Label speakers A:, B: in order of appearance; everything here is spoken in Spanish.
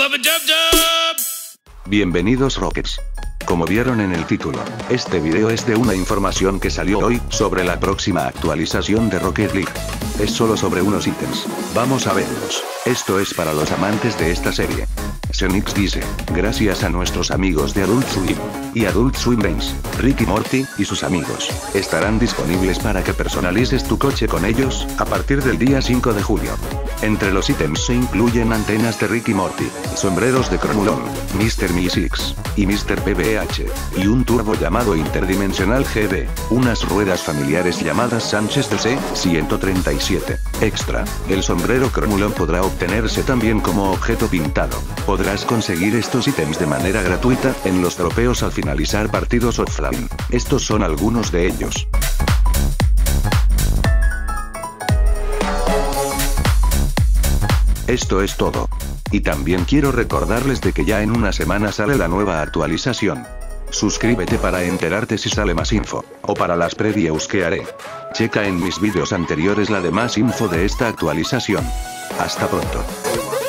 A: love a jump jump.
B: Bienvenidos Rockets. Como vieron en el título, este video es de una información que salió hoy, sobre la próxima actualización de Rocket League. Es solo sobre unos ítems. Vamos a verlos. Esto es para los amantes de esta serie. Xenix dice, gracias a nuestros amigos de Adult Swim y Adult Swim Games, Ricky Morty y sus amigos, estarán disponibles para que personalices tu coche con ellos, a partir del día 5 de julio. Entre los ítems se incluyen antenas de Ricky Morty, sombreros de Cromulon, Mr. Mi6 y Mr. PBH, y un turbo llamado Interdimensional GB, unas ruedas familiares llamadas Sánchez DC 137. Extra, el sombrero Cromulon podrá obtenerse también como objeto pintado. Podrás conseguir estos ítems de manera gratuita en los trofeos al finalizar partidos offline. Estos son algunos de ellos. Esto es todo. Y también quiero recordarles de que ya en una semana sale la nueva actualización. Suscríbete para enterarte si sale más info, o para las previews que haré. Checa en mis vídeos anteriores la demás info de esta actualización. Hasta pronto.